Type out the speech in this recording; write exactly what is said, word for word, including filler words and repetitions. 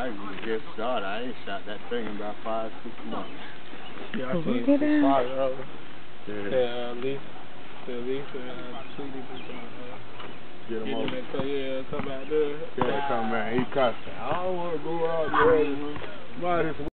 I just started. I ain't shot that thing in about five, six months. Yeah, I seen six five earlier. Yeah. Yeah, at least, at least, uh, Tweety was gonna uh, get him over. Him and, yeah, come out there. Yeah, come back. He cussing. I don't want to go out there. Why this?